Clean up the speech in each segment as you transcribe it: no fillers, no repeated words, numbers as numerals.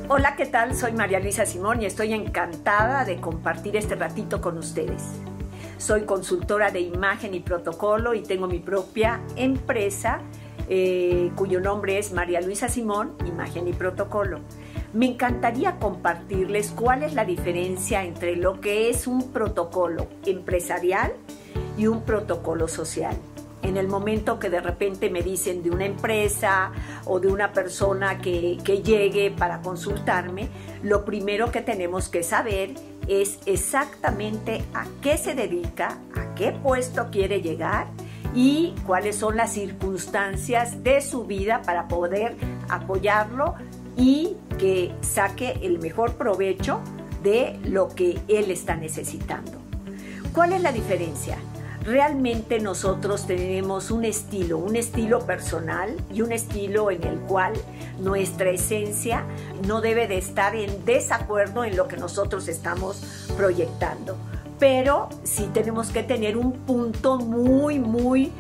Hola, ¿qué tal? Soy María Luisa Simón y estoy encantada de compartir este ratito con ustedes. Soy consultora de imagen y protocolo y tengo mi propia empresa cuyo nombre es María Luisa Simón, Imagen y Protocolo. Me encantaría compartirles cuál es la diferencia entre lo que es un protocolo empresarial y un protocolo social. En el momento que de repente me dicen de una empresa o de una persona que llegue para consultarme, lo primero que tenemos que saber es exactamente a qué se dedica, a qué puesto quiere llegar y cuáles son las circunstancias de su vida para poder apoyarlo y que saque el mejor provecho de lo que él está necesitando. ¿Cuál es la diferencia? Realmente nosotros tenemos un estilo personal y un estilo en el cual nuestra esencia no debe de estar en desacuerdo en lo que nosotros estamos proyectando. Pero sí tenemos que tener un punto muy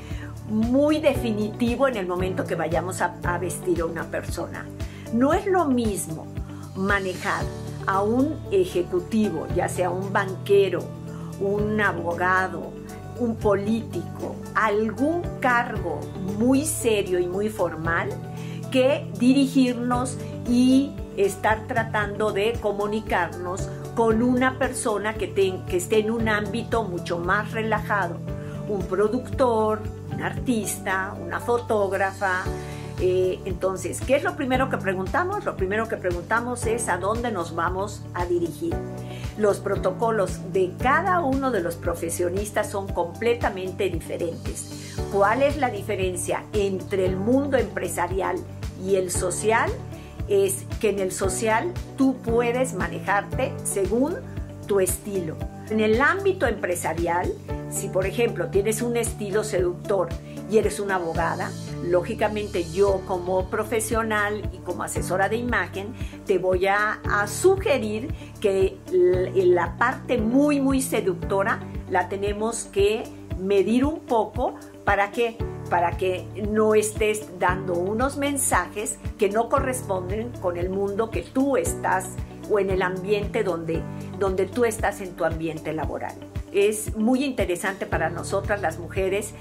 definitivo en el momento que vayamos a vestir a una persona. No es lo mismo manejar a un ejecutivo, ya sea un banquero, un abogado, un político, algún cargo muy serio y muy formal, que dirigirnos y estar tratando de comunicarnos con una persona que esté en un ámbito mucho más relajado, un productor, un artista, una fotógrafa. Entonces, ¿qué es lo primero que preguntamos? Lo primero que preguntamos es a dónde nos vamos a dirigir. Los protocolos de cada uno de los profesionistas son completamente diferentes. ¿Cuál es la diferencia entre el mundo empresarial y el social? Es que en el social tú puedes manejarte según tu estilo. En el ámbito empresarial, si por ejemplo tienes un estilo seductor y eres una abogada, lógicamente yo como profesional y como asesora de imagen te voy a sugerir que la parte muy seductora la tenemos que medir un poco. ¿Para qué? Para que no estés dando unos mensajes que no corresponden con el mundo que tú estás o en el ambiente donde tú estás en tu ambiente laboral. Es muy interesante para nosotras las mujeres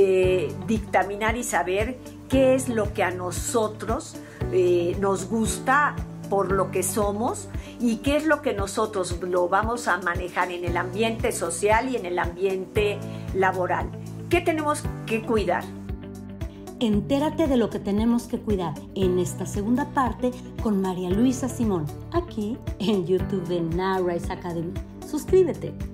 dictaminar y saber qué es lo que a nosotros nos gusta por lo que somos y qué es lo que nosotros lo vamos a manejar en el ambiente social y en el ambiente laboral. ¿Qué tenemos que cuidar? Entérate de lo que tenemos que cuidar en esta segunda parte con María Luisa Simón, aquí en YouTube de Now Rise Academy. Suscríbete.